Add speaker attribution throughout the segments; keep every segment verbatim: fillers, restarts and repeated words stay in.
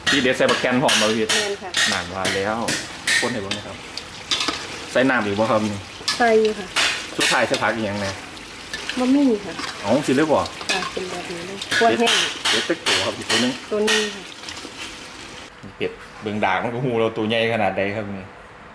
Speaker 1: ที่เด็ดใส่บักแกนหอมมาพี่
Speaker 2: ค่ะ
Speaker 1: นานว่าแล้วคนไหนบ้างนะครับใส่น้ำอีกบ่ครับนี่
Speaker 2: ใส่ค่ะ
Speaker 1: ชุดไทยใส่ผักอย่างไง
Speaker 2: มะมี่ค่ะ
Speaker 1: อ๋อสิเลยบ่
Speaker 2: ค่ะเป็นแบบนี้เลยตัวแห้ง
Speaker 1: เด็ดติ๊กตัวครับอีกตัวนึง
Speaker 2: ตัวนี้ค่ะ
Speaker 1: เป็ดเบิ่งด่างมันก็หูเราตัวใหญ่ขนาดใดครับนี่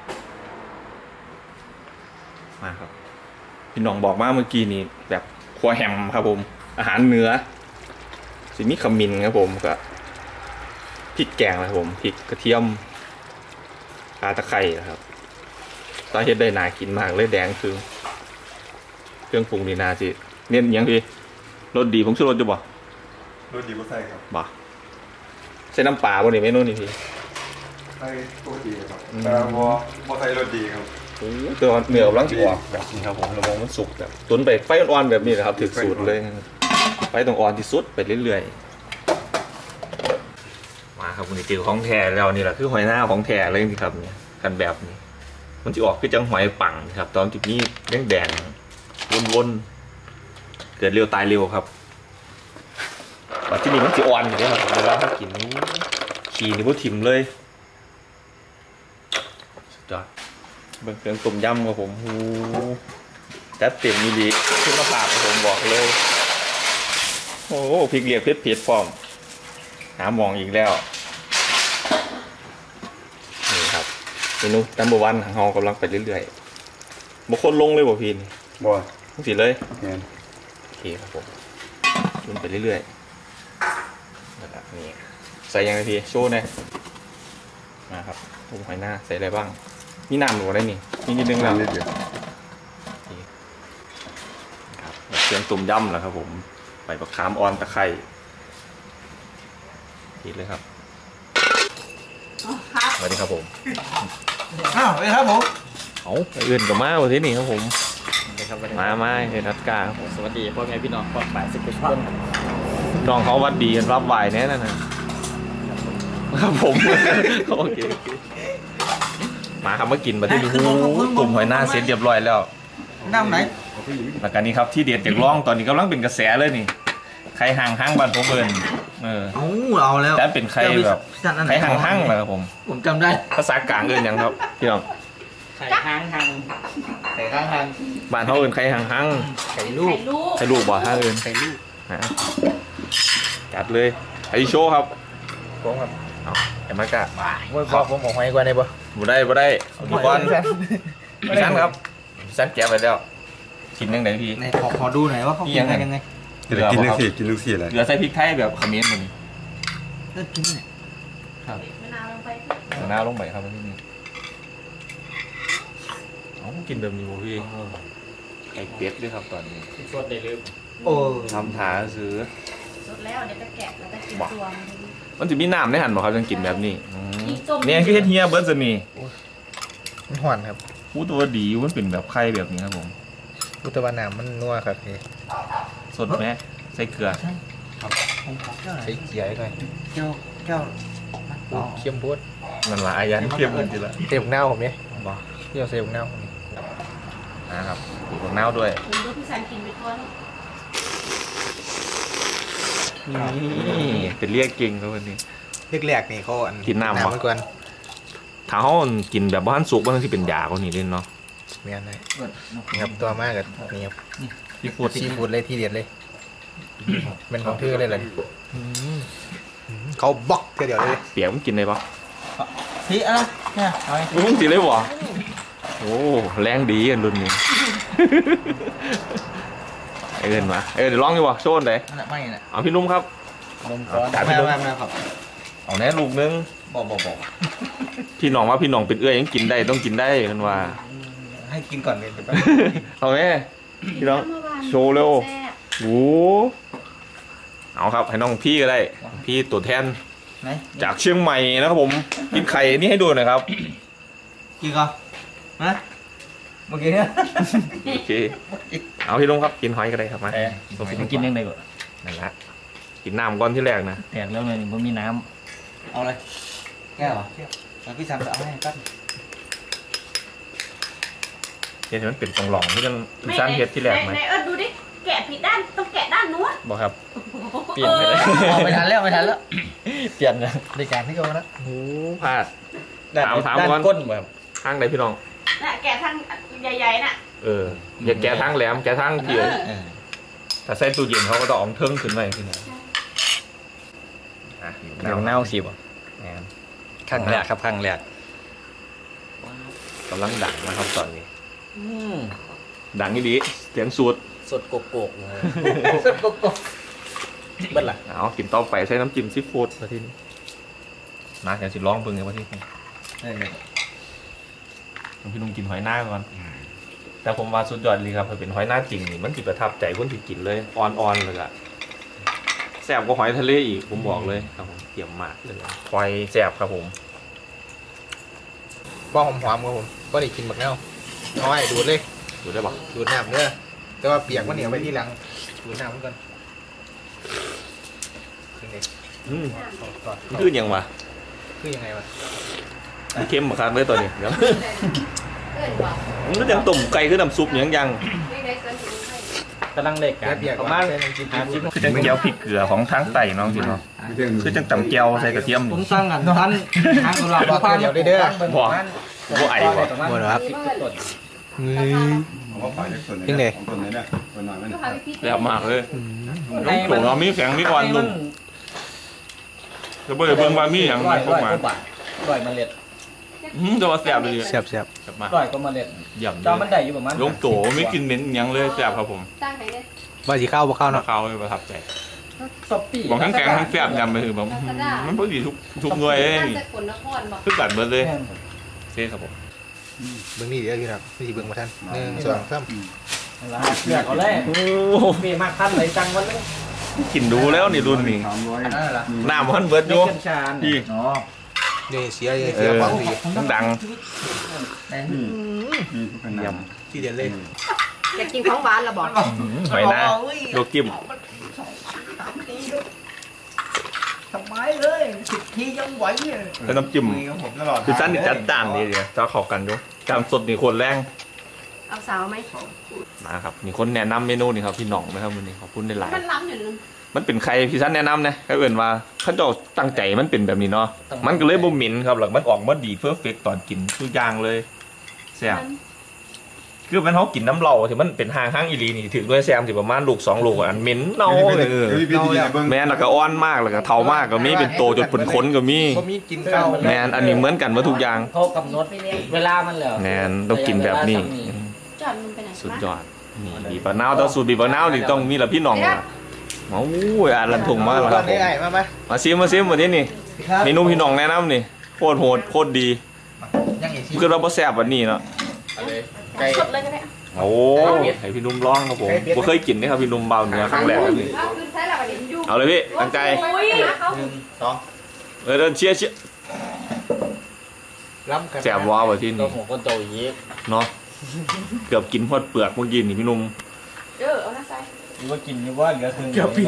Speaker 1: มาครับพี่น้องบอกมาเมื่อกี้นี่แบบครัวแฮมครับผมอาหารเนื้อสิมีขมิ้นครับผมก็พริกแกงนะครับผมพริกกระเทียมข่าตะไคร้นะครับตอนเฮ็ดได้น่ากินมากเลยแดงคือเครื่องปรุงดีนาสิเน้นยังพี่รสดีผมชื่อรสจะบ่
Speaker 3: รสดีก็ใส่ครับ
Speaker 1: บ่ใส่น้ำปลาบ่นี่เมนูนี่พี่
Speaker 3: ใส่ตัวดีครับแต่ว่าบ่ใส่รสดีครับ
Speaker 1: โอ้ตัวเนื้อกำลังจะออกแบบนี้ครับผมเรามองมันสุกแบบตุ๋นไปไฟอ่อนๆแบบนี้นะครับถึงสูตรเลยไฟต้องอ่อนที่สุดไปเรื่อยๆมาครับวันนี้เจอของแท้แล้วนี่แหละคือหอยหน้าของแท้เลยนี่ครับกันแบบนี้มันจะออกคือจังหอยปังครับตอนจุดนี้แดงแดงวนๆเกิดเร็วตายเร็วครับตอนที่นี่มันจะอ่อนอยู่แล้วครับเวลาถ้ากินนี้ขี่นี่พุทถิ่มเลยสุดยอดเบิ่งเครื่องต้มยำครับผมฮูจัดเต็มมีดีขึ้นมาผ่าผมบอกเลยโอ้พริกเหลียกเผ็ดเผ็ดฟอมหาหมองอีกแล้วนี่ครับเมนูตัมเบอร์วันของเรากำลังไปเรื่อยๆบางคนลงเลยบ่พี่นี่
Speaker 3: บ่
Speaker 1: ต้องสิเลย
Speaker 3: เนี่ย
Speaker 1: โอเคครับผมลงไปเรื่อยๆนะครับนี่ใส่ยังไงพี่โชว์หน่อยนะครับลงไปหน้าใส่อะไรบ้างมีน้ำหนูได้นี่นี่นิดนึงแล้ว
Speaker 3: นิดเดียว
Speaker 1: ครับเครื่องต้มยำแล้วครับผมใบมะขามอ่อนตะไคร้ทีเลยครับสวัสดีครับผม
Speaker 4: อ้าวสวัสดีครับผม
Speaker 1: เอาอื่นกับมาวันที่นี่ครับผมมามาเฮนัดกาครับผม
Speaker 4: สวัสดีพ่อแม่พี่น้องปอดปลายสิบเอ็ดคน
Speaker 1: น้องเขาวัดดีรับไหวแน่นั่นนะครับผมโอเคมาครับมากินมาที่ดูกลุ่มหอยหน้าเสร็จเรียบร้อยแล้ว
Speaker 4: น้ำไหน
Speaker 1: แล้วกันนี้ครับที่เด็ดจากร่องตอนนี้กำลังเป็นกระแสเลยนี่ใครห่างห้างบ้านผมเบิร์นเออ
Speaker 4: เอาเอาแล้ว
Speaker 1: แต่เป็นใครแบบใครห่างห้างเลยครับผม
Speaker 4: ผมจำได้
Speaker 1: ภาษากลางเอินยังครับพี่น้อง
Speaker 4: ไข่ห่างห่างไข่ห่างห่าง
Speaker 1: บ้านเขาเอินใครห่างห้าง
Speaker 4: ไข่ลูก
Speaker 1: ไข่ลูกบ่ถ้าเอิน
Speaker 4: ไข่ลูก
Speaker 1: จัดเลยไอโชว์ครับ
Speaker 4: ผมครับ
Speaker 1: เอาเห็นไหมกะ
Speaker 4: มวยบอกผมบอกให้กว่าได้ปะ
Speaker 1: บ่ได้บ่ได้เอาดูก่อนพี่ชั้นครับพี่ชั้นแกะไปแล้วกินยังไงพี่
Speaker 4: ขอขอดูหน่อยว่าเขากินยังไง
Speaker 3: กินลูกศิษย์กินลูกศิษย์อะไร
Speaker 1: เหลือใส่พริกไทยแบบเขมิ้นมัน
Speaker 4: เลิกกินเนี่ย
Speaker 1: ครับมะนาวลงไปมะนาวลงไปครับที่นี่อ๋อกินแบบนี้พี่ไก่เป็ดด้วยครับตอนนี้
Speaker 4: สดได้เลยโอ้
Speaker 1: ทำถาซื้อ
Speaker 2: สดแล้วเดี๋ยวจะแกะแล้วก็กินตัว
Speaker 1: มันจะมีน้ำได้หันบ่ครับยังกินแบบนี้เนี่ยคือเฮียเบิร์ดจะมี
Speaker 4: มันหวานครับ
Speaker 1: พูดตัวดีมันเป็นแบบไข่แบบนี้ครับผม
Speaker 4: พุทธวานามันนัวครับพี่
Speaker 1: สดไหมใส่เกลือ
Speaker 4: ครับใส่เกลือหน่อยเจ้าเจ้าเค็มพุทธ
Speaker 1: มันละอายันเค็มจริงๆละ
Speaker 4: เต็มเน่าผมเนี่ยบอกเจ้าเต็มเน่า
Speaker 1: นะครับถูกเน่าด้วย
Speaker 2: คุณดูพี่สันกินไปก่อน
Speaker 1: นี่เป็นเรียกเก่งเขาวันนี้
Speaker 4: แรกๆนี่เขา
Speaker 1: กินน้ำ
Speaker 4: มาก่อน
Speaker 1: ถ้าเขากินแบบบ้านสุกบ้านที่เป็นยาเขานี่เล่นเนาะ
Speaker 4: เมียนเลยครับตัวมากกับนี่ครับ
Speaker 1: ซีฟู้ด
Speaker 4: ซีฟู้ดเลยที่เด็ดเลยเป็นของเธอเลยเลยเขาบล็อกเดียวเลย
Speaker 1: เปียกมันกินได้ปะ
Speaker 4: ทีอะไรเนี่ย
Speaker 1: มึงกินได้ปะโอ้แรงดีกันรุ่นนี้เอินมาเออเดี๋ยวลองดีวะโชว์เลย
Speaker 4: ไม่เนี่ย
Speaker 1: เอาพี่นุ่มครับ
Speaker 4: นุ่มก่อนจัดพี่นุ่มครับ
Speaker 1: เอาแน่ลูกนึง
Speaker 4: บอกบอกบอก
Speaker 1: พี่น้องว่าพี่น้องเป็นเอื้อยยังกินได้ต้องกินได้กันว่า
Speaker 4: ให้กินก่อนเลย
Speaker 1: เอาไหมพี่น้องโชว์เร็วโอ้เอาครับให้น้องพี่ก็ได้พี่ตัวแทนจากเชียงใหม่นะครับผมกินไข่นี่ให้ดูหน่อยครับ
Speaker 4: กินก่อนนะเมื่อกี้เนี่ย
Speaker 1: โอเคเอาพี่ลุงครับกินหอยก็ได้ครับมา
Speaker 4: ผมกินยังไงก่อน
Speaker 1: นั่นแหละกินน้ำก่อนที่แรกนะ
Speaker 4: แตกแล้วเลยมันมีน้ำเอาเลยแก้วเหรอแล้วพี่ซัมจะเอาให้กัน
Speaker 1: เห็นมันเป็นตรงหลองที่ยังพี่ซันเฮ็ดที่แรกไหม
Speaker 2: ไหนเอิร์ดดูดิแกะผิดด้านต้องแกะด้านนู้น
Speaker 1: บอกครับเปลี่ยนไปเลย
Speaker 4: อ๋อไม่ทันแล้วไม่ทันแล้ว
Speaker 1: เปลี่ยนนะ
Speaker 4: ในการที่เขาแล้ว
Speaker 1: โอ้พลาด
Speaker 4: ด้าน
Speaker 1: ถามถาม
Speaker 4: ด้าน
Speaker 1: ก่อน
Speaker 4: ก้นแบบ
Speaker 1: ทางไหนพี่น้อง
Speaker 2: น่ะแกะทางใหญ่ๆน่ะ
Speaker 1: เอออย่าแกะทางแหลมแกะทางเดียวถ้าใส่ตู้เย็นเขาก็ต้องเอาเทิงขึ้นไปขึ้นมาอ่ะ
Speaker 5: เดี๋ยวเน่าสิบ่
Speaker 1: แหน
Speaker 5: ข้างแรกครับข้างแรก
Speaker 1: กำลังดังนะครับตอนนี้ดังนี่ดีเสียงสูตร
Speaker 5: สดโกโกกเลย
Speaker 4: สุดโกโก้เบิ้ลล่ะ
Speaker 1: เอากินต่อไปใช้น้ำจิ้มซีฟู้ดมาที่นี่นะเดี๋ยวสิร้องเบิ่งกันมาที่นี่ลองพี่นุ่งกินหอยหน้าก่อนแต่ผมว่าสุดยอดเลยครับถ้าเป็นหอยหน้าจริงนี่มันจิประทับใจคนที่กินเลยอ่อนๆเลยอะแซ่บกว่าหอยทะเลอีกผมบอกเลยครับผมเยี่ยมมากเลยหอยแซ่บครับผม
Speaker 4: บ้องหอมๆครับผมก็ได้กินหมดแล้วเอาไว้ดูดเลย
Speaker 1: ดูได้ปะ
Speaker 4: ดูดน้ำเด้อแต่ว่าเปียกมันเหนียวไปที่หลังดูดน้ำมันก่อนคือไง
Speaker 1: อืม
Speaker 4: ก่อน
Speaker 1: มันคือยังวะ
Speaker 4: คือยังไงวะ
Speaker 1: มันเข้มมาครับเลยตัวนี้เดี๋ยว
Speaker 2: เอ้ยว่ะ
Speaker 1: มันก็ยังต้มไก่คือน้ำซุปยังยัง
Speaker 2: ไม่ได้เกินถึงให้
Speaker 5: กำลังเล็กกั
Speaker 4: แค่
Speaker 5: น
Speaker 4: เปียก
Speaker 5: ประ
Speaker 4: ว่า
Speaker 5: มาณ
Speaker 4: ใส่น้ำจิ้ม
Speaker 5: หาจิ้ม
Speaker 1: คือจังเกี๊ยวพริกเกลือของทางไต่น้องสิเนาะคือจังตำเกี๊ยวใส่กระเทียม
Speaker 5: ผมสั่งกันท่านทางตลาด
Speaker 4: บอกเดี๋ยวเด้อ
Speaker 1: บ่บ่ไอ้บ่
Speaker 4: หมดแล้วครับ
Speaker 5: สิบต้น
Speaker 3: ผมว่าฝ่ายเล็กส่วนไหน
Speaker 4: จริงดิ
Speaker 3: ของส่วนไหนเนี่ยส่วนไหนมัน
Speaker 2: ก็พาไปพิธี
Speaker 1: แซ่บมากเลยน้องโขงเรามีแข็งมีอ่อนนุ่มจะเบิ่งเบิ่งว่ามีหยัง
Speaker 5: ร้อย
Speaker 1: พว
Speaker 5: ร้
Speaker 1: ก
Speaker 5: อย
Speaker 1: มา
Speaker 5: กว่าบาทร้อยเมล็ด
Speaker 1: อืมแต่ว่าแซ่บเลย
Speaker 4: เสียบเสียบ
Speaker 1: แซ่บมาก
Speaker 5: ร้อยกว่าเมล็ด
Speaker 1: เยี่ยม
Speaker 5: เจ้ามันได้อยู่ประมาณ
Speaker 1: ลงโตไม่กินเหม็นหยังเลยแซ่บครับผม
Speaker 2: ตั้งให้ได้
Speaker 4: ว่าสีข้าวบ่ข้าว
Speaker 1: มา
Speaker 4: เนาะ
Speaker 1: เขาเลยประทับใจ
Speaker 5: ซอปปี้
Speaker 1: บอกทั้งแกงทั้งแซ่บยำไปคือแบบมันพอดีทุกทุกหน่วยเลย
Speaker 2: ตั้ง
Speaker 1: นี่
Speaker 2: แต่คนนครบอก
Speaker 1: คือกัดเบิดเลยเซ่ครับผม
Speaker 4: เบิ้งนี่เดี๋ยวพี่ครับพี่สิเบิ้งมาท่านหนึ่งสองสาม
Speaker 5: เลือกเอาเลย
Speaker 1: โอ้
Speaker 5: มีมากขั้นเลยจังวันเลย
Speaker 1: กินดูแล้วนี่รุ่นนี้
Speaker 3: สามร้อย
Speaker 5: นั่นแหละ
Speaker 1: น้ำมันเบิดอ
Speaker 5: มี
Speaker 1: ยู่
Speaker 5: กัญชา
Speaker 1: พี่
Speaker 5: อ๋อ
Speaker 4: นี่เสียเสียความสี
Speaker 1: มันดัง
Speaker 3: มีทุกขนาด
Speaker 4: ที่เดียนเลย
Speaker 2: อยากกินของหวานละบอก
Speaker 1: หอยนะโลกจิ้ม
Speaker 5: ทำไมเลยสิบทียังไหวเลย
Speaker 1: แล้วน้ำจิ้ม
Speaker 3: มีของผมตลอด
Speaker 1: คือสั้นนี่จัดจ้านนี่เดียวจะเข้ากันอยู่จานสดนี่คนแรง
Speaker 2: เอาสาวไหม
Speaker 1: นะครับมีคนแนะนำเมนูนี่ครับพี่หน่องนะครับวันนี้ขอบคุณในไลน์
Speaker 2: มันล้ำอยู่นึง
Speaker 1: มันเป็นใครพี่สั้นแนะนำนะก็เอื่นว่าเขาเจ้าตั้งใจมันเป็นแบบนี้เนาะมันก็เลยบ่หมิ่นครับหลังมันออกมาดีเพอร์เฟกตอนกินทุกอย่างเลยแซ่บคือมันเขากินน้ำเหล้าที่มันเป็นหางห้างอีลีนี่ถือด้วยแซมสิประมาณลูกสองลูกอันเหม็นเน่าเลยเออ
Speaker 3: เฮ้ยพี่ดีเบิ้ง
Speaker 1: แม่นแล้วก็อ้อนมากแล้วก็เทามากก็มีเป็นโตจนเป็นขนก็มี
Speaker 4: ก็มีกินข้าว
Speaker 1: แมนอันนี้เหมือนกันว่าทุกอย่าง
Speaker 5: เขากำหนดเวลามันแล้ว
Speaker 1: แมนต้องกินแบบนี้
Speaker 2: จอดมันไปไหน
Speaker 1: สุดยอดนี่บีบะนาวต้องสูตรบีบะนาวนี่ต้องมีละพี่น้องนะโอ้ยอ่านลันทงมากแล้วค
Speaker 4: ต
Speaker 1: รั
Speaker 4: อบ นนี้ไอ้มาไหม
Speaker 1: มาซิมมาซิมวันนี้นี่เมนูพี่น้องแนะนำนี่โคตรโหดโคตรดี
Speaker 4: ยังอีกที
Speaker 1: คือเราบ่แซ่บวันนี้เนาะ
Speaker 4: ไก่
Speaker 2: สดเลยก็ได้
Speaker 1: โอ้ให้พี่นุ่มลองครับผมบ่เคยกินนี่ครับพี่นุ่มเบาเนื้อครั้งแรกครับนี่
Speaker 2: เอาขึ้นใช้ละประเด็นอยู่
Speaker 1: เอาเลยพี่ตั้งใจ
Speaker 2: อุ้ยเขา
Speaker 5: หนึ่งสอง
Speaker 1: เออเดินเชียร์เชียร์
Speaker 4: ล้ำกัน
Speaker 1: แซ่บว้าวว่ะที่
Speaker 5: ตัว
Speaker 1: นี่
Speaker 5: ของคนโตอย่างนี้
Speaker 1: เนาะเกือบกินหมดเปลือกเมื่อกี้นี่พี่นุ่ม
Speaker 2: เออเอาหน้าใส่
Speaker 5: หรือว่ากินนี่ว่าเหลือครึ่ง
Speaker 4: เกือบปี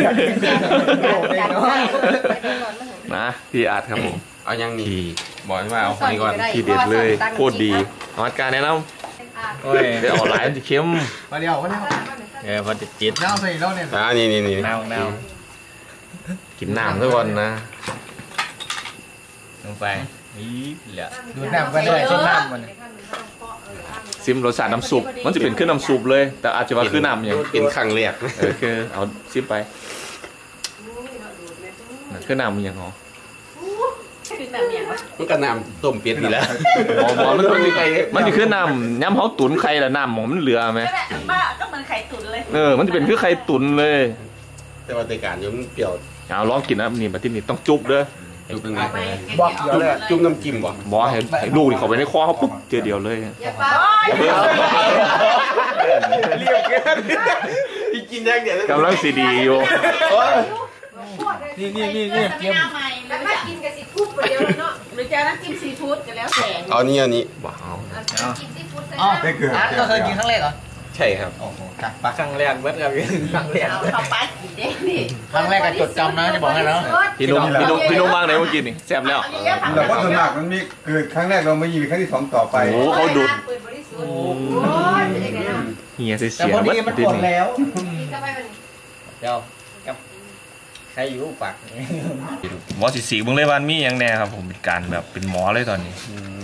Speaker 4: น
Speaker 1: นะพี่อาร์ตครับผม
Speaker 3: เอายังนี่
Speaker 1: ที่
Speaker 3: บอกให้มาเอาคนนี้ก่อน
Speaker 1: ที่เด็ดเลยโคตรดีอาร์ตการแนะน
Speaker 5: โอ้ย
Speaker 1: ำเดี๋ยวออนไลน์มันจะเข้ม
Speaker 4: มาเดียวมาเดียว
Speaker 5: เออพอจะจิต
Speaker 4: น้าใส่แล้วเนี่ย
Speaker 3: อ่านี่นี่นี่
Speaker 5: แนวแนว
Speaker 1: กินน้ำทุกวันนะ
Speaker 5: ลงไปนี่เหลือ
Speaker 4: ดูน้ำกันด้วยชดน้ำมัน
Speaker 1: ซิมรสชาติน้ำซุปมันจะเป็นขึ้นน้ำซุปเลย แต่อาจจะว่าขึ้นน้ำอย่าง
Speaker 3: เป็นครั้งแรก
Speaker 1: เออคือเอาซิมไปขึ้นน้ำมันอย่างเหรอ
Speaker 2: คือแบบเนี้ยวะ
Speaker 3: มันก็น้ำต้มเป็ดนี่แหละ
Speaker 1: หมอหมอมันมันมันจะขึ้นน้ำย้ำเขาตุ๋นไข่ละน้ำหมอมันเหลือไหม
Speaker 2: ก็แบบบ้าก็เหมือนไข่ตุ๋นเลย
Speaker 1: เออมันจะเป็นคือไข่ตุ๋นเลย
Speaker 3: แต่ว่าแต่การอยู่มันเปรี้ยว
Speaker 1: เอาลองกินนะนี่มาที่นี่ต้องจุ๊บเด้อ
Speaker 3: จุ๊บยังไง
Speaker 2: เอาไป
Speaker 4: บอกเดี๋ยวเลย
Speaker 3: จุ๊บน้ำจิ้มบ่
Speaker 1: บอสเห็นไอ้ลูกนี่เขาไปในคอเขาปุ๊บเจอเดียวเลย
Speaker 2: อย่าป้า
Speaker 3: เรียบเกินพี่กินอย่างเดียว
Speaker 1: กำลังสีดีอยู่
Speaker 5: นี่นี่นี่นี่
Speaker 2: เกี่ยมแล้วถ้ากินกับซีฟู้ดเดียวเนาะหรือจะน้ำจิ้มซีฟู้ดกันแล้วแต่
Speaker 3: เอานี่อันนี้
Speaker 1: ว้าว
Speaker 2: กินซีฟู้ดใส่
Speaker 5: อ๋อ
Speaker 3: ได้เกลือ
Speaker 5: อ่ะก็เคยกินครั้งแรกเหรอ
Speaker 3: ใช่ครับ
Speaker 5: โอ้โหกักปลาครั้งแรกเบิร์ดกับครั้งแรก
Speaker 2: เอาเข้าไปกินได้ดิ
Speaker 5: ครั้งแรกก็จดจำนะจะบอกให้แล้ว
Speaker 1: พี่นุ่มพี่นุ่มพี่นุ่มบ้างไหนเมื่อกี้นี่แซ่บแล้ว
Speaker 3: แต่ว่าส่วนมากมันมีเกิดครั้งแรกเราไม่มีครั้งที่สองต่อไป
Speaker 1: โอ้เขาดู
Speaker 2: เปิดบริสุทธิ์โอ้ยเป็นยังไงเนาะ
Speaker 1: เฮียเสีย
Speaker 5: แต่พอดีมันหมดแล้ว
Speaker 2: กินเข้าไปมัน
Speaker 5: เดี๋ยวกับใครอยู่ปาก
Speaker 1: หมอสิสีเบิ่งเลยว่ามีอย่างแน่ครับผมเป็นการแบบเป็นหมอเลยตอนนี้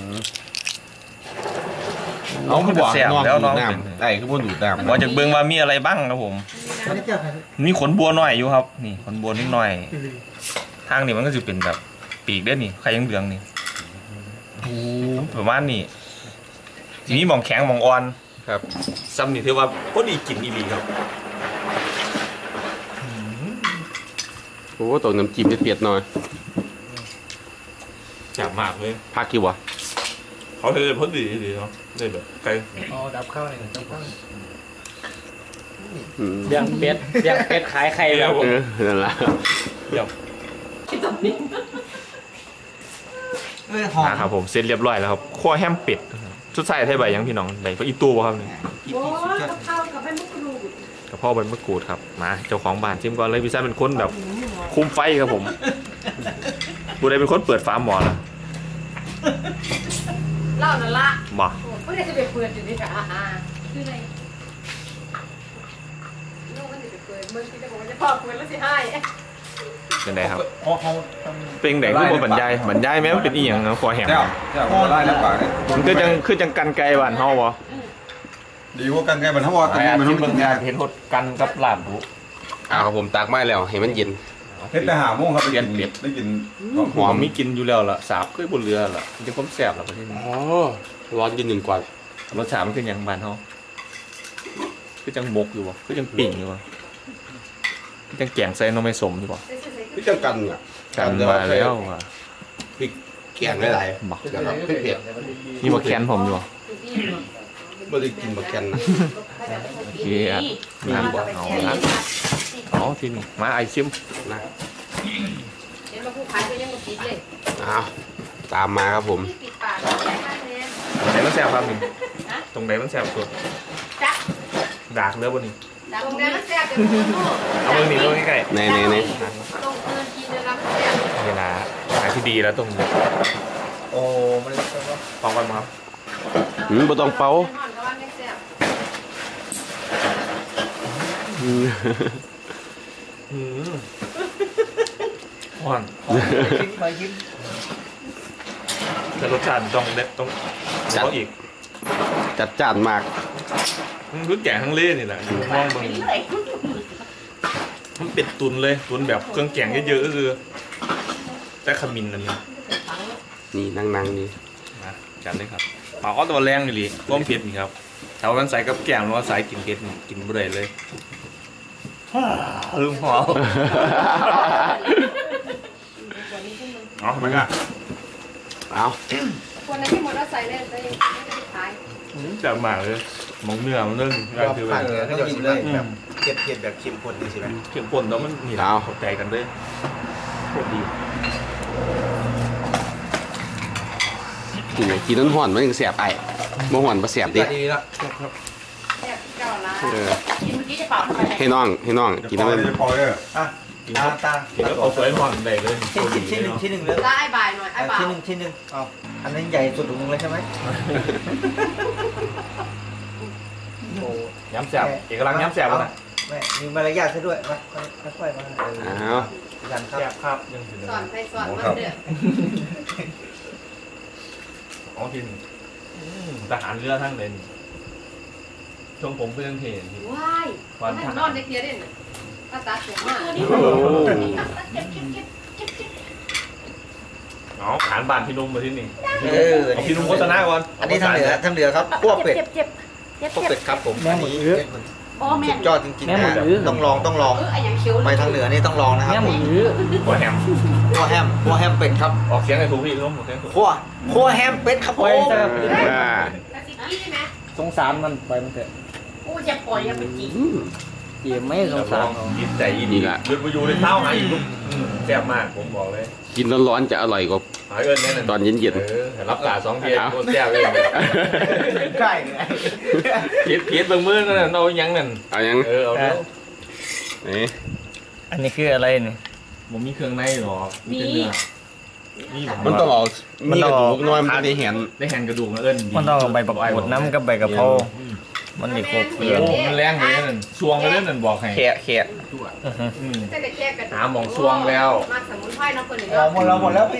Speaker 6: เอาคือบอก
Speaker 1: แซ่บ
Speaker 6: น้อง
Speaker 1: แล้ว
Speaker 6: ดู
Speaker 1: น้อง
Speaker 6: ดน้ำไอ้คือพวกดูดน้ำ
Speaker 1: หมอจากเบิ่งว่ามีอะไรบ้างครับผม
Speaker 5: ไม่ได้เจอใคร
Speaker 1: มีขนบัวหน่อยอยู่ครับ นี่ขนบัวนิดหน่อยทางนี่มันก็จะเป็นแบบปีกเด้อนี่ไข่ยังเหลืองๆนี่โอ้ประมาณนี้ทีนี้มองแข็งมองอ่อนครับซ้ำนี่ถือว่าพอดีกินอีหลีครับ
Speaker 6: โอ้ตัวน้ำจิ้มเปียกๆหน่อย
Speaker 1: แซ่บมากเลย
Speaker 6: พักกี่วะ
Speaker 1: เขาเลยพอดีดีเนาะได้แบบไก่
Speaker 5: อ๋อดับข้าวเลยดับข้าว
Speaker 6: อืม
Speaker 5: เลี้ยงเป็ดเลี้ยงเป็ดขายไข่แล้ว
Speaker 6: เออนั่นแหละ
Speaker 1: เดี๋ยว
Speaker 5: เออหอม
Speaker 1: นะครับผมเสร็จเรียบร้อยแล้วครับคั่วแฮมเป็ดชุดใส่ไทยใบยังพี่น้องใบก็อีตู้บ่ครับนี่
Speaker 2: โอ้ยกับข้าวกับใบมะกรูด
Speaker 1: กับพ่อใบมะกรูดครับมาเจ้าของบ้านชิมก่อนเลยพี่ซ่าเป็นคนแบบคุมไฟครับผมผู้ใดเป็นคนเปิดฝาหม้อล่ะ
Speaker 2: เล่านั่นละ
Speaker 1: บ่
Speaker 2: โอ้เพื่อนจะไปเปิดอยู่นี่ค่ะอ่าคือไงน้องมันจะไปเปิดมึงที่จะบอกว่าจะพอเปิดแล้วสิให้
Speaker 1: เป็นไงครับ
Speaker 5: พอเขา
Speaker 1: เป็นไงคือบ่บรรยายบรรยายแม้มันเป็นอีหยังนะคอแหม
Speaker 3: เจ้าเจ้าได้แล้วปากเนี่ย
Speaker 1: มันคือจังคือจังกันไกลบ้านเฮาบ่
Speaker 3: ดีกว่ากันไงมันทั้งหมดกันมันทั้งหมด
Speaker 1: เห็นหดกันกับลาบบุ
Speaker 6: เอาครับผมตากไม้แล้วให้มันเย็น
Speaker 3: เพชรทหารม่วงครับได้กินได้กิน
Speaker 1: หอมมีกินอยู่แล้วล่ะสาบคือบ่เรือล่ะมันจะความแซ่บล่ะประเทศนี้
Speaker 6: อ๋อร้อนยืนหนึ่งกว่าร
Speaker 1: สชาติมันคือหยังบ้านเฮาคือจังหมกอยู่บ่คือจังปิ่งอยู่บ่คือจังแกงใส่หน่อไม้สมอยู่บ่
Speaker 6: พี่จังกันอ่ะ
Speaker 1: กันมาแล้วว่ะ
Speaker 6: พริกแกงหลาย
Speaker 1: บอก
Speaker 6: ๆนะครับพริกเผ็ด
Speaker 1: นี่มาแคนผมอยู่
Speaker 6: ไม่ได้กินบักแกนนะ
Speaker 1: โอเคอ่ะน้ำบอกเอาละเอาทีนี้มาไอชิม
Speaker 6: นะ
Speaker 2: เห็นมาผู้ขายก็ยังมาปิดเลย
Speaker 6: เอาตามมาครับผม
Speaker 2: ปิดปากแล้วแย่มากเลย
Speaker 1: ตรงไหนมันแซ่บครับนี่ตรงไหนมันแซ่บสุด
Speaker 2: จ้ะ
Speaker 1: ดากเลือบนนี้
Speaker 2: ตรงนั้นมันแซ่บเป็นมือลูก
Speaker 1: เอามือหนีตรงใกล้
Speaker 6: ในในใน
Speaker 2: ตรงเกินกินแล้วมันแซ่บ
Speaker 1: ๆเวลาหาที่ดีแล้วตรงนี้
Speaker 5: โอ้มัน
Speaker 1: พร้อมกันมั้งครับ
Speaker 6: หืมบ่ต้องเป่า
Speaker 2: ไม่ห่อนก็ว่าไม่แซ่บ
Speaker 6: อืม
Speaker 1: อืมอ่อน
Speaker 5: คิดไปคิด
Speaker 1: แต่รสชาติต้องเด็ดต้องเขาอีก
Speaker 6: จัดจ้านมาก
Speaker 1: มันคือแกงทั้งเล่นี่แหละอยู่ห้องเบางมันเป็ดตุนเลยตุนแบบเครื่องแกงเยอะๆก็คือแต่ขมิ้นนั่นเอง
Speaker 6: นี่นั่งๆนี่
Speaker 1: นะจัดเลยครับปลาอ้อตัวแรงนี่ลิก้มเผ็ดนี่ครับแต่ว่ามันใส่กับแกงหรือว่าใส่กินเผ็ดนี่กินบ่ได้เลยลืมหอเอาไปกัน
Speaker 6: เอา
Speaker 2: คนนั้นที่หมดแล้วใส่เลยไปไม่ได้ขาย
Speaker 1: จับหมากเลยมองเนื้อมันเรื่องก็คือแบบ
Speaker 4: ต้องกินเลยแบบเผ็ดเผ็ดแบบเข้มข้นนี่ใช่ไหม
Speaker 1: เขียงป่นแล้วมันนี่เราเข้าใจกันด้วยโคตรดี
Speaker 6: กินไหนกินน้ำห่อนมันยังแสบไอ้บ่ห่อนบ่แสบดิ
Speaker 5: ดีแล้ว
Speaker 2: แซ่บเก่าละ
Speaker 6: เออ
Speaker 2: กินเมื่อกี้จะเป่าทำไม
Speaker 6: ให้น้องให้น้องกินน้ำมัน
Speaker 3: จะพอเลย
Speaker 5: อ่ะ
Speaker 1: กิน
Speaker 5: ตา
Speaker 1: แล้ว
Speaker 5: ตา
Speaker 1: กินแล้วเอาสวยห่อนได้เลย
Speaker 5: ชิ้นชิ้นหนึ่งชิ้นหนึ่งเลย
Speaker 2: ได้ไอ้บ่ายหน่อยไอ้บ่าว
Speaker 5: ชิ้นหนึ่งชิ้นหนึ่งเอาอันนี้ใหญ่สุดของมึงเลยใช่ไหมโอ้
Speaker 1: ย้ำแสบเอกลักษณ์ย้ำแสบนะ
Speaker 5: ไม่มีมารยาทซะด้วยมาค่อยๆมาเออ
Speaker 6: อ้าว
Speaker 5: ยันค
Speaker 1: แส
Speaker 5: รั
Speaker 1: บบ ครับยังถึง
Speaker 2: สอนไปสอนมันเด้อ
Speaker 1: อ๋อกินทหารเรือทั้งเลยช่วงผมเพื่อนเห็น
Speaker 2: ว้ายมันนอนในเกียร์เด่นภาษาเสียงมาก
Speaker 1: อ๋อขานบ้านพี่นุ่มมาที่นี่
Speaker 5: เออ
Speaker 1: เอาพี่นุ่มโฆษณาก่อน
Speaker 5: อันนี้ทางเหนือทางเหนือครับคั่วเป็ด
Speaker 2: เจ็บเจ็บเจ็บ
Speaker 5: คั่ว
Speaker 2: เจ็
Speaker 5: เป็
Speaker 2: บ
Speaker 5: ดครับผมอันนี้
Speaker 2: อ๋อแม่
Speaker 5: สุดยอดจริงๆนะต้องลองต้องลอง
Speaker 2: เออไอ้ยังเขียว
Speaker 5: ไปทางเหนือนี่ต้องลองนะครับ
Speaker 1: หัวแฮม
Speaker 5: คั่วแฮมคั่วแฮมเป็ดครับ
Speaker 1: ออกเสียงไอ้ถูกพี่นุ่มออกเสียงถูก
Speaker 5: คั่วคั่วแฮมเป็ดครับผม
Speaker 6: อ่า
Speaker 2: กระสิกี้ใช่ไหม
Speaker 7: สงสารมันไปมันเถอะ
Speaker 2: กูจะปล่อยยังไปจี
Speaker 6: อืม
Speaker 7: เยี่ยมไม่สงสารเขา
Speaker 1: ยินใจยินดีละยืดไปอยู่ในเท้าหายอีกแซ่บมากผมบอกเลย
Speaker 6: กินร้อนๆจะอร่อยกว่า
Speaker 1: หายเอิญแน่นอน
Speaker 6: ตอนเย็น
Speaker 1: เออรับตาสองเทียนโคตรแซ่บเลย
Speaker 5: ใกล้ไง
Speaker 1: เพียรเพียรบางมือนั่นเอายังนั่น
Speaker 6: ๆเอายัง
Speaker 1: เออเอาเนาะ
Speaker 6: นี่
Speaker 7: อันนี้คืออะไรเนี่ย
Speaker 1: ผมมีเครื่องในหรอมีเนื้อนี่
Speaker 6: มันต้องออก
Speaker 7: มัน
Speaker 6: มี
Speaker 7: ต้
Speaker 6: ก
Speaker 7: อง
Speaker 6: ระ
Speaker 7: อ
Speaker 6: ดู
Speaker 7: อก
Speaker 6: กน้อยมันจะได้เห็น
Speaker 1: ได้แฮนกระดูกนะเอิญ
Speaker 7: มันต้องเอาใบบักบดน้ำกับใบกะเพรา
Speaker 1: เ
Speaker 7: มันนี่ครบ
Speaker 2: เขี
Speaker 7: เลย
Speaker 2: ย
Speaker 1: โอ้มันแรงเลยนั่นซวงเลยนั่นบอกให้
Speaker 7: แขะแขะ
Speaker 1: อืม
Speaker 2: แต่แค่กัน
Speaker 1: หาหมองซวงแล้ว
Speaker 2: มาสมุนไพรเนาะคนนี้
Speaker 5: เอาหมดแล้วหมดแล้วพี่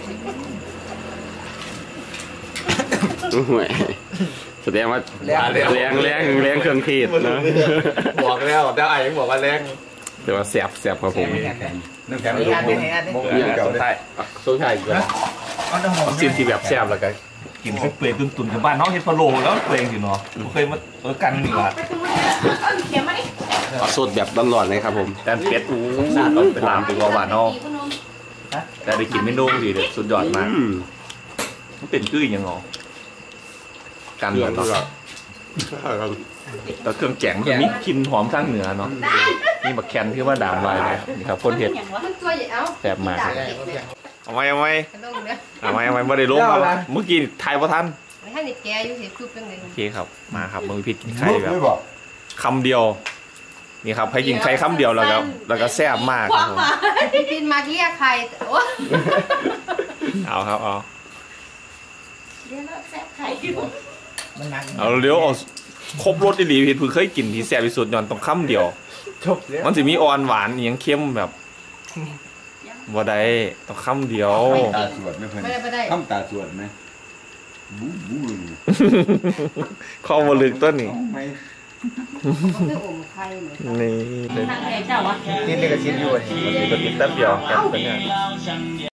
Speaker 6: โอ้โหแสดงว่าแรงแรงแรงแรงเครื่องเทศนะ
Speaker 1: บอกแล้วแต่ไอ้ยังบอกว่าแรง
Speaker 6: แต่ว่าแสบแสบครับผม
Speaker 3: น้ำแข็ง
Speaker 5: นี่อันนี้นี่อันนี้
Speaker 1: เนี่ยสุดท้ายสุดท้ายอีกแล้ว
Speaker 5: เอาน้ำหอม
Speaker 1: จิ้มที่แบบแซ่บแล้วก็กินสักเปลือยตุ่นๆกับบ้านน้องเฮ็ดพะโล้แล้วเปลือยสิเนาะเคยมาเออกันนี่ล่ะ
Speaker 2: ไปตรงนี้เอาเขียนมาดิ
Speaker 6: เอาสดแบบร้อนๆเลยครับผม
Speaker 1: แต่เป็ดอู้ต้องไปตามตัวบ้านน้องแต่ได้กินเมนูดีเด็ดสุดยอดมาก
Speaker 6: อืม
Speaker 1: มันเป็นกื้อยังไงกัน
Speaker 6: เครื่อง
Speaker 1: เนาะ
Speaker 6: ก็
Speaker 1: แต่เครื่องแกงมันมีกลิ่นหอมข้างเหนือเนาะนี่บักแคนที่ว่าด่ามลายเลยนี่ครับคนเห็ด
Speaker 2: มันตัวใหญ่เอ้า
Speaker 1: แซ่บมากเอาไว้เอาไว้
Speaker 2: ลงเนี่ย
Speaker 1: เอาไว้เอาไว้ไม่ได้ลงครับเมื่อกี้ถ่ายพระท่าน
Speaker 2: ไม่ให้นี่แกอยู่สิซุปยังไง
Speaker 1: โอเคครับมาครับมือพิษกินไข่
Speaker 3: ไข่
Speaker 1: แบบ
Speaker 3: ไม่บอก
Speaker 1: คำเดียวนี่ครับให้กินไข่คำเดียวแล้วก็แล้วก็แซ่บมากครับผม
Speaker 2: พี่ปินมาเรียกใครโอ้
Speaker 1: เอาครับเอา
Speaker 2: เรียกแล้วแซ่บไข่
Speaker 5: มันนัก
Speaker 1: เอาเร็วเอาครบรสดีๆพี่เพิ่งเคยกินที่แซ่บที่สุดย้อนต้องคำเดียว
Speaker 5: จบแล้ว
Speaker 1: มันจะมีอ่อนหวานอหยังเค็มแบบบ่ได้ต้องคำเดียว
Speaker 3: ตาสวดไม่เพิ่น
Speaker 2: ไม่ได้ไม่ได้
Speaker 3: ทำตาสวดไหมบู๊บู๊
Speaker 1: ข้อมูลลึกต้นนี่
Speaker 3: เอาไหม
Speaker 2: คืออมไข่เหมือน
Speaker 1: นี่เลย
Speaker 2: ทางไหนเจ้าวะ
Speaker 5: นี่นี่ก็ชิ้นอยู่อันนี้
Speaker 1: มันมีตัวติดแป๊บเดียวแค่ตัวเนี้ย